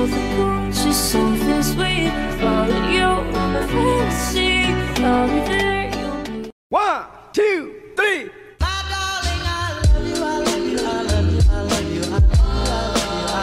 both approaches something sweet. Follow you on my fantasy. I'll be there, you'll be. 1, 2, 3. My darling, I love you, I love you, I love you, I love you, I love you, I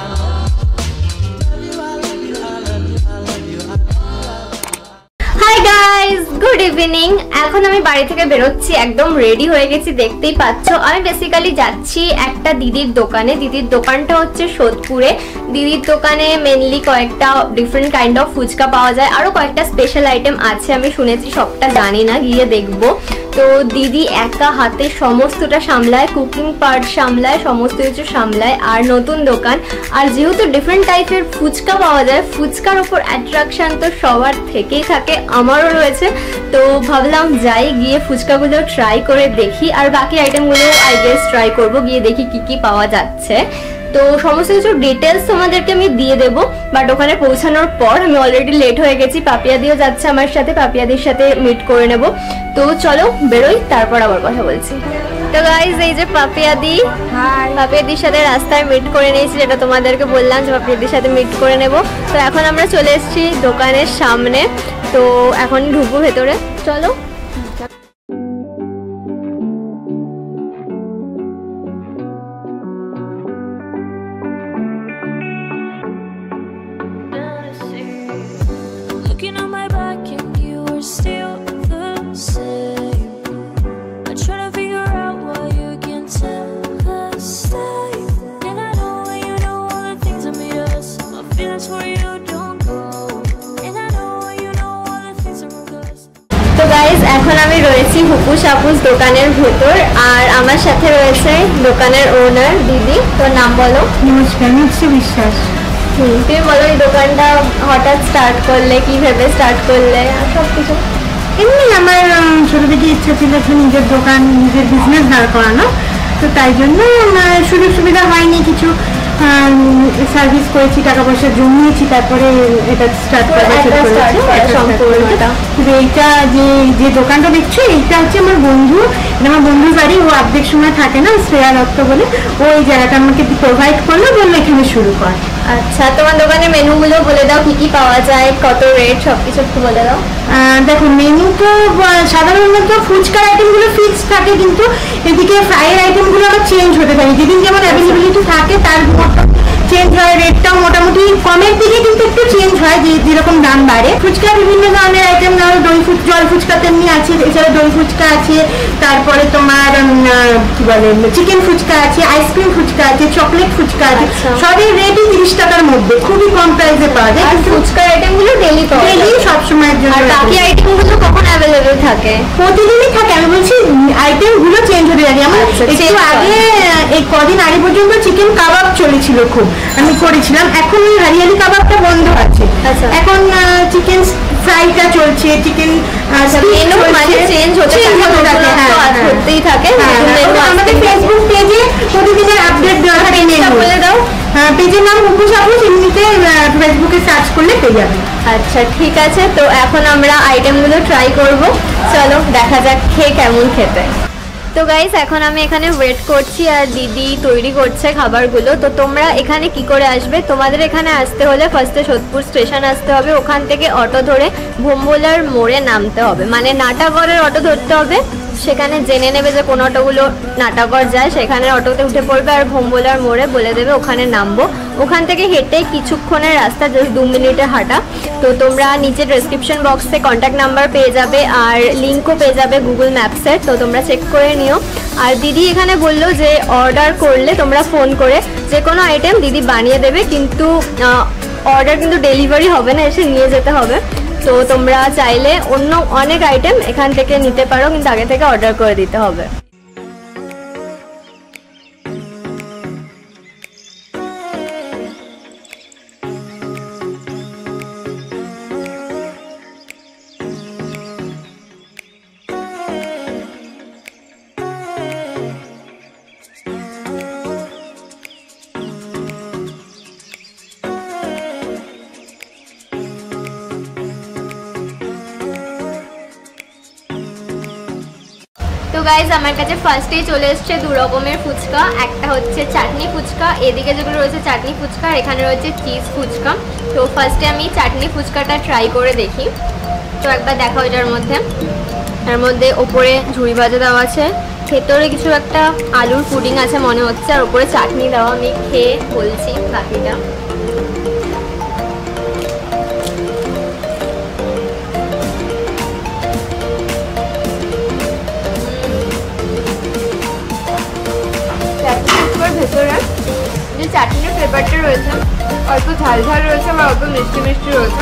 love you, I love you, I love you, I love you, I love you, I love you. Hi guys, good evening. এখন আমি বাড়ি থেকে বেরোচ্ছি, একদম ready হয়ে গেছি, দেখতেই পাচ্ছ। আমি বেসিক্যালি যাচ্ছি একটা দিদির দোকানে। দিদির দোকানটা হচ্ছে সোদপুরে। দিদির দোকানে মেনলি কয়েকটা ডিফারেন্ট কাইন্ড অফ ফুচকা পাওয়া যায়, আরও কয়েকটা স্পেশাল আইটেম আছে, আমি শুনেছি, সবটা জানি না, গিয়ে দেখবো। তো দিদি একা হাতে সমস্তটা সামলায়, কুকিং পার্ট সামলায়, সমস্ত কিছু সামলায়। আর নতুন দোকান, আর যেহেতু ডিফারেন্ট টাইপের ফুচকা পাওয়া যায়, ফুচকার ওপর অ্যাট্রাকশন তো সবার থেকেই থাকে, আমারও রয়েছে। তো ভাবলাম যাই, গিয়ে ফুচকাগুলো ট্রাই করে দেখি, আর বাকি আইটেমগুলো আই গেস ট্রাই করবো, গিয়ে দেখি কি কি পাওয়া যাচ্ছে। তো সমস্ত কিছু ডিটেলস তোমাদেরকে আমি দিয়ে দেবো, বাট ওখানে পৌঁছানোর পর আমি অলরেডি লেট হয়ে গেছি। পাপিয়াদিও যাচ্ছে আমার সাথে, পাপিয়াদির সাথে মিট করে নেব। তো চলো বেরোই, তারপর আবার কথা বলছি। তো গাইজ, এই যে পাপিয়াদি, পাপিয়াদির সাথে রাস্তায় মিট করে নিয়েছি, যেটা তোমাদেরকে বললাম যে পাপিয়াদির সাথে মিট করে নেব। তো এখন আমরা চলে এসেছি দোকানের সামনে, তো এখন ঢুকবো ভেতরে, চলো। Looking on my back and you are still the same. I try to figure out why you can't tell the same. And I know you know all the things that made us. My feelings for you don't go. And I know you know all the things that broke us. তো guys, এখন আমি রয়েছি হুপুস হাপুস দোকানের ভেতর, আর আমার সাথে রয়েছে দোকানের ওনার দিদি। তোর নাম বলো? নমস্কার, মিষ্টি বিশ্বাস। তুমি বলো, এই দোকানটা হঠাৎ স্টার্ট করলে, কি ভেবে স্টার্ট করলে, আর সব কিছু? এমনি আমার ছোটো থেকে ইচ্ছা ছিল একটা নিজের দোকান, নিজের বিজনেস দাঁড় করানো। তো তাই জন্য সুযোগ সুবিধা হয়নি, কিছু সার্ভিস করেছি, টাকা পয়সা জমিয়েছি, তারপরে এটা স্টার্ট সম্পূর্ণটা। কিন্তু এইটা যে দোকানটা দেখছো, এইটা হচ্ছে আমার বন্ধু, আমার বন্ধুর বাড়ি। ও অর্ধেক সময় থাকে না, শ্রেয়া দত্ত বলে, ও এই জায়গাটা আমাকে প্রোভাইড করলো, বললো এখানে শুরু কর। আচ্ছা, তোমার দোকানের মেনুগুলো বলে দাও, কি কি পাওয়া যায়, কত রেট, সবকিছু একটু বলে দাও। দেখো, মেনু তো সাধারণত ফুচকার আইটেমগুলো ফিক্স থাকে, কিন্তু এদিকে ফ্রাইয়ের আইটেমগুলো আবার চেঞ্জ হতে পারে, যেদিন যেমন অ্যাভেলেবিলিটি থাকে তার চেঞ্জ হয়। রেটটাও মোটামুটি কমের দিকে, কিন্তু একটু চেঞ্জ হয় যেরকম দাম বাড়ে। ফুচকা বিভিন্ন ধরনের আইটেম, ধরো দই জল ফুচকা তেমনি আছে, এছাড়া দই ফুচকা আছে, তারপরে তোমার কি বলে চিকেন ফুচকা আছে, আইসক্রিম ফুচকা আছে, চকলেট ফুচকা আছে। সবই রেটই 30 টাকার মধ্যে, খুবই কম প্রাইসে পাওয়া যায়। আর ফুচকার আইটেমগুলো ডেলি পাওয়া যায়, ডেলি সবসময়ের জন্য। আর বাকি আইটেমগুলো কখন অ্যাভেলেবেল থাকে? প্রতিদিনই থাকে। আমি বলছি আইটেমগুলো চেঞ্জ হতে থাকে। আমার একটু আগে, এই কদিন আগে পর্যন্ত চিকেন কাবাব চলেছিল, খুব আমি করেছিলাম। এখন ওই হরিয়ালি কাবাবটা বন্ধ আছে, এখন চিকেন ফ্রাইটা চলছে, চিকেন চেঞ্জ হতেই থাকে। আমাদের ফেসবুক পেজে প্রতিদিনের আপডেট দেওয়া থাকে। বলে দাও। পেজের নাম হুপুস হাপুস, এমনিতে ফেসবুকে সার্চ করলে পেয়ে যাবে। আচ্ছা, ঠিক আছে। তো এখন আমরা আইটেমগুলো ট্রাই করব, চলো দেখা যাক খেয়ে কেমন খেতে। তো গাইস, এখন আমি এখানে ওয়েট করছি, আর দিদি তৈরি করছে খাবারগুলো। তো তোমরা এখানে কি করে আসবে? তোমাদের এখানে আসতে হলে ফার্স্টে সোদপুর স্টেশন আসতে হবে, ওখান থেকে অটো ধরে ভোম্বলার মোড়ে নামতে হবে, মানে নাটাগড়ের অটো ধরতে হবে। সেখানে জেনে নেবে যে কোন অটোগুলো নাটাগড় যায়, সেখানে অটোতে উঠে পড়বে, আর ভোম্বলার মোড়ে বলে দেবে ওখানে নামবো। ওখান থেকে হেঁটে কিছুক্ষণের রাস্তা, জাস্ট 2 মিনিটের হাঁটা। তো তোমরা নিচে ডেসক্রিপশন বক্সে কন্ট্যাক্ট নাম্বার পেয়ে যাবে, আর লিঙ্কও পেয়ে যাবে গুগল ম্যাপসের, তো তোমরা চেক করে নিও। আর দিদি এখানে বললো যে অর্ডার করলে তোমরা ফোন করে যে কোনো আইটেম দিদি বানিয়ে দেবে, কিন্তু অর্ডার কিন্তু ডেলিভারি হবে না, এসে নিয়ে যেতে হবে। তো তোমরা চাইলে অন্য অনেক আইটেম এখান থেকে নিতে পারো, কিন্তু আগে থেকে অর্ডার করে দিতে হবে। তো গাইজ আমার কাছে ফার্স্টেই চলে এসছে দু রকমের ফুচকা। একটা হচ্ছে চাটনি ফুচকা, এদিকে যেগুলো রয়েছে চাটনি ফুচকা, আর এখানে রয়েছে চিজ ফুচকা। তো ফার্স্টে আমি চাটনি ফুচকাটা ট্রাই করে দেখি। তো একবার দেখাও এটার মধ্যে, এর মধ্যে ওপরে ঝুড়ি ভাজা দেওয়া আছে, ভেতরে কিছু একটা আলুর পুডিং আছে মনে হচ্ছে, আর ওপরে চাটনি দেওয়া। আমি খেয়ে বলছি বাকিটা। ভেতরে যে চাটনির ফ্লেভারটা রয়েছে অল্প ঝাল ঝাল রয়েছে বা অল্প মিষ্টি মিষ্টি রয়েছে,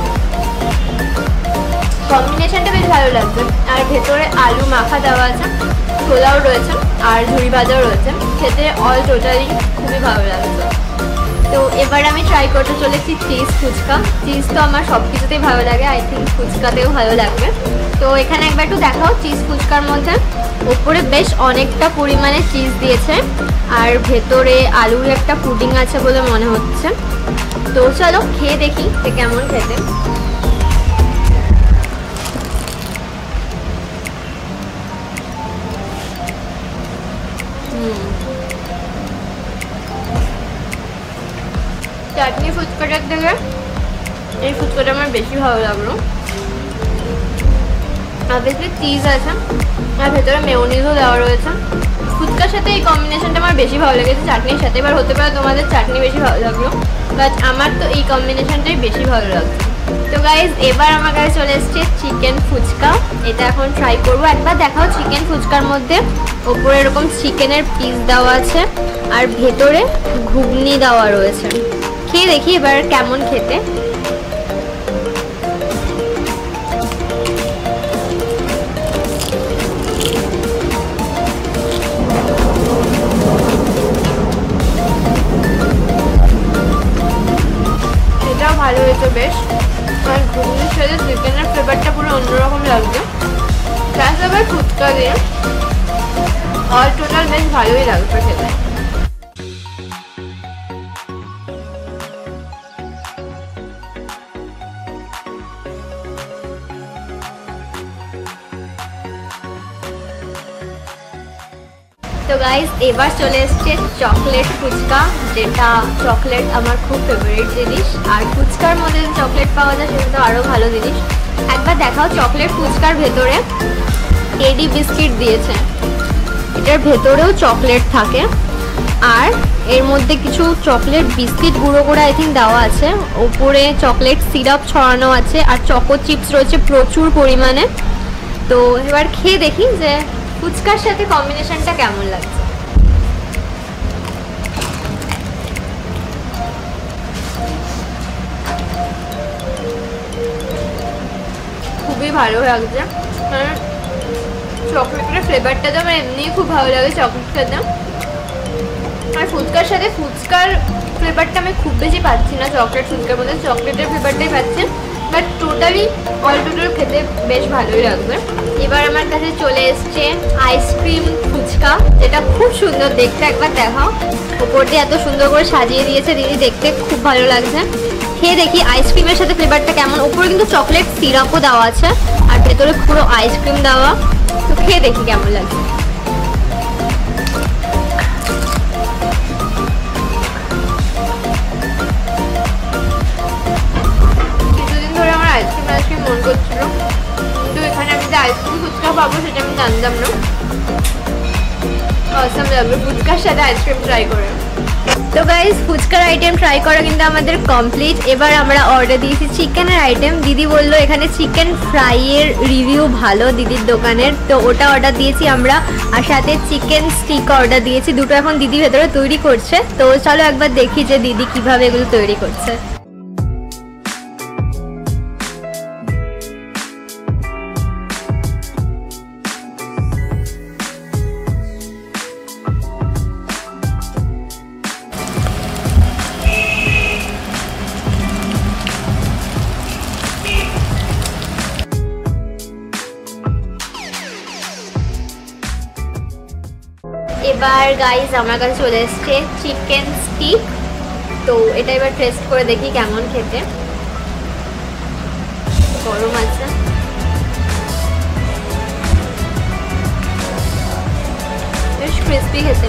কম্বিনেশনটা বেশ ভালো লাগছে। আর ভেতরে আলু মাখা দেওয়া আছে, ছোলাও রয়েছে আর ঝুড়ি ভাজাও রয়েছে, খেতে অল টোটালি খুবই ভালো লাগছে। তো এবার আমি ট্রাই করতে চলেছি চিজ ফুচকা। চিজ তো আমার সব কিছুতেই ভালো লাগে, আই থিঙ্ক ফুচকাতেও ভালো লাগবে। তো এখানে একবার একটু দেখাও চিজ ফুচকার মধ্যে ওপরে বেশ অনেকটা পরিমাণে চিজ দিয়েছে, আর ভেতরে আলুর একটা পুডিং আছে বলে মনে হচ্ছে। তো চলো খেয়ে দেখি যে কেমন খেতে। চাটনি ফুচকাটার থেকে এই ফুচকাটা আমার বেশি ভালো লাগলো। অবভিয়াসলি চিজ আছে আর ভেতরে মেয়োনিজও দেওয়া রয়েছে। ফুচকার সাথে এই কম্বিনেশনটা আমার বেশি ভালো লেগেছে চাটনির সাথে। এবার হতে পারে তোমাদের চাটনি বেশি ভালো লাগলো, বাট আমার তো এই কম্বিনেশনটাই বেশি ভালো লাগছে। তো গাইজ এবার আমার কাছে চলে এসছে চিকেন ফুচকা, এটা এখন ট্রাই করবো। একবার দেখাও চিকেন ফুচকার মধ্যে ওপরে এরকম চিকেনের পিস দেওয়া আছে আর ভেতরে ঘুগনি দেওয়া রয়েছে। খেয়ে দেখি এবার কেমন খেতে। এটাও ভালো হয়েছে বেশ, আর ঘুগনির সাথে চিকেনের ফ্লেভারটা পুরো অন্যরকম লাগবে। প্লাস আবার ফুচকা দিয়ে অল টোটাল বেশ ভালোই লাগবে খেতে। তো গাইস এবার চলে এসছে চকলেট ফুচকা, যেটা চকলেট আমার খুব ফেভারিট জিনিস। আর ফুচকার মধ্যে যে চকলেট পাওয়া যায় সেটা তো আরও ভালো জিনিস। একবার দেখাও চকলেট ফুচকার ভেতরে টেডি বিস্কিট দিয়েছে, এটার ভেতরেও চকলেট থাকে আর এর মধ্যে কিছু চকলেট বিস্কিট গুঁড়ো করে আই থিঙ্ক দেওয়া আছে। ওপরে চকলেট সিরাপ ছড়ানো আছে আর চকো চিপস রয়েছে প্রচুর পরিমাণে। তো এবার খেয়ে দেখি যে ফুচকার সাথে কম্বিনেশনটা কেমন লাগছে। খুবই ভালো লাগছে, কারণ চকলেটের ফ্লেভারটা তো আমার এমনিই খুব ভালো লাগে চকলেট খেতে। আর ফুচকার সাথে ফুচকার ফ্লেভারটা আমি খুব বেশি পাচ্ছি না চকলেট ফুচকার মধ্যে, চকলেটের ফ্লেভারটাই পাচ্ছি। বাট টোটালি অল টোটাল খেতে বেশ ভালোই লাগবে। এবার আমার কাছে চলে এসছে আইসক্রিম ফুচকা, যেটা খুব সুন্দর দেখতে। একবার দেখাও, ওপর দিয়ে এত সুন্দর করে সাজিয়ে দিয়েছে দিদি, দেখতে খুব ভালো লাগছে। খেয়ে দেখি আইসক্রিমের সাথে ফ্লেভারটা কেমন। ওপরে কিন্তু চকলেট সিরাপও দেওয়া আছে আর ভেতরে পুরো আইসক্রিম দেওয়া। তো খেয়ে দেখি কেমন লাগছে। আইসক্রিম মন করছিল, কিন্তু এখানে আমি যে আইসক্রিম ফুচকা পাবো সেটা আমি জানতাম না। অসাম লাগবে ফুচকার সাথে আইসক্রিম ট্রাই করে। তো গাইস ফুচকার আইটেম ট্রাই করা কিন্তু আমাদের কমপ্লিট। এবার আমরা অর্ডার দিয়েছি চিকেনের আইটেম। দিদি বললো এখানে চিকেন ফ্রাইয়ের রিভিউ ভালো দিদির দোকানের, তো ওটা অর্ডার দিয়েছি আমরা। আর সাথে চিকেন স্টিক অর্ডার দিয়েছি, দুটো এখন দিদি ভেতরে তৈরি করছে। তো চলো একবার দেখি যে দিদি কিভাবে এগুলো তৈরি করছে। এবার গাইস আমার কাছে চলে এসছে চিকেন স্টিক। তো এটা এবার টেস্ট করে দেখি কেমন খেতে। গরম আছে, ক্রিস্পি খেতে।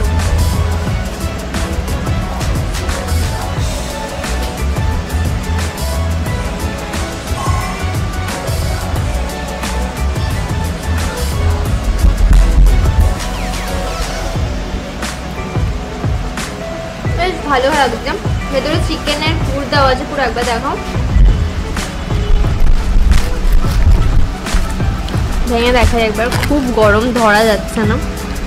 বেশ ভালো লাগছে। ভেতরে চিকেনের পুর দেওয়া আছে, পুরো একবার দেখো, ভেঙে দেখা একবার, খুব গরম, ধরা যাচ্ছে না।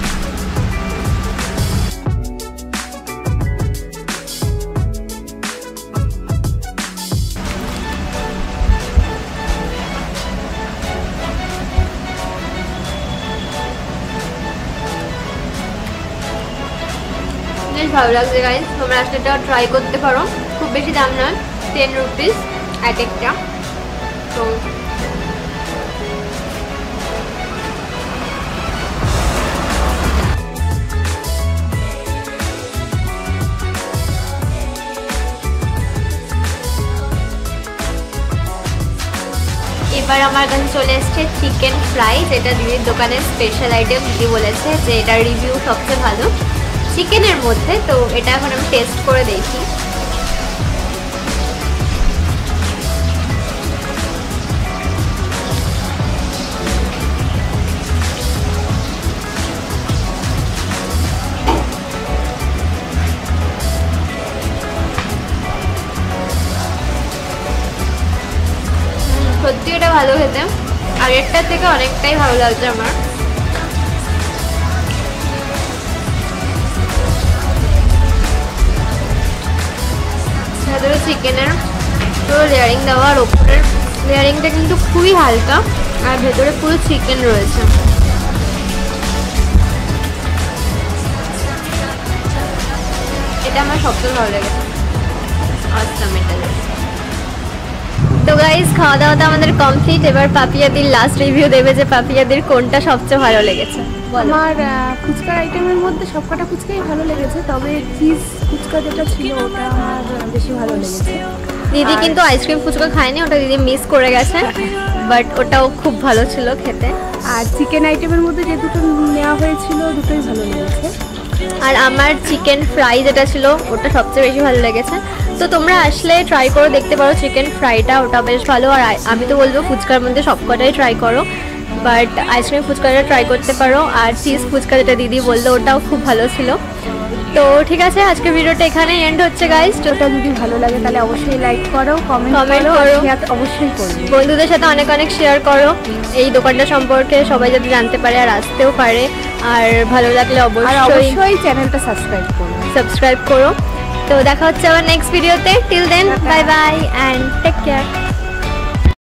বেশ ভালো লাগছে গাইস, তোমরা আসলে এটা ট্রাই করতে পারো। খুব বেশি দাম নয়, 10 রুপিস এক একটা। তো এবার আমার কাছে চলে এসছে চিকেন ফ্রাই, যেটা দিদির দোকানের স্পেশাল আইটেম। দিদি বলেছে যে এটার রিভিউ সবচেয়ে ভালো চিকেনের মধ্যে, তো এটা এখন আমি টেস্ট করে দেখি। সত্যি এটা ভালো খেতে, আগেরটার থেকে অনেকটাই ভালো লাগছে আমার। ভেতরে চিকেনের পুরো লেয়ারিং দেওয়া, আর ওপরের লেয়ারিংটা কিন্তু খুবই হালকা, আর ভেতরে পুরো চিকেন রয়েছে। এটা আমার সবচেয়ে ভালো লেগেছে। তো গাইস, খাওয়া দাওয়াটা আমাদের কমপ্লিট। এবার পাপিয়াদির লাস্ট রিভিউ দেবে যে পাপিয়াদির কোনটা সবচেয়ে ভালো লেগেছে। আমার ফুচকার আইটেমের মধ্যে সবকটা ফুচকাই ভালো লেগেছে, তবে চিজ ফুচকা যেটা ছিল ওটা আমার বেশি ভালো লেগেছে। দিদি কিন্তু আইসক্রিম ফুচকা খায়নি, ওটা দিদি মিস করে গেছে, বাট ওটাও খুব ভালো ছিল খেতে। আর চিকেন আইটেমের মধ্যে যে দুটো নেওয়া হয়েছিল দুটোই ভালো লেগেছে। আর আমার চিকেন ফ্রাই যেটা ছিল ওটা সবচেয়ে বেশি ভালো লেগেছে। তো তোমরা আসলে ট্রাই করে দেখতে পারো চিকেন ফ্রাইটা, ওটা বেশ ভালো। আর আমি তো বলবো ফুচকার মধ্যে সবকটাই ট্রাই করো, বাট আইসক্রিম ফুচকাটা ট্রাই করতে পারো। আর চিজ ফুচকা যেটা দিদি বললো ওটাও খুব ভালো ছিল। তো ঠিক আছে, আজকে ভিডিওটা এখানে এন্ড হচ্ছে গাইস। ওটা যদি ভালো লাগে তাহলে অবশ্যই লাইক করো, কমেন্ট করো, শেয়ার অবশ্যই করো, বন্ধুদের সাথে অনেক অনেক শেয়ার করো এই দোকানটা সম্পর্কে, সবাই যাতে জানতে পারে আর আসতেও পারে। আর ভালো লাগলে অবশ্যই চ্যানেলটা সাবস্ক্রাইব করো। তো দেখা হচ্ছে আবার নেক্সট ভিডিওতে। Till then, bye bye and take care.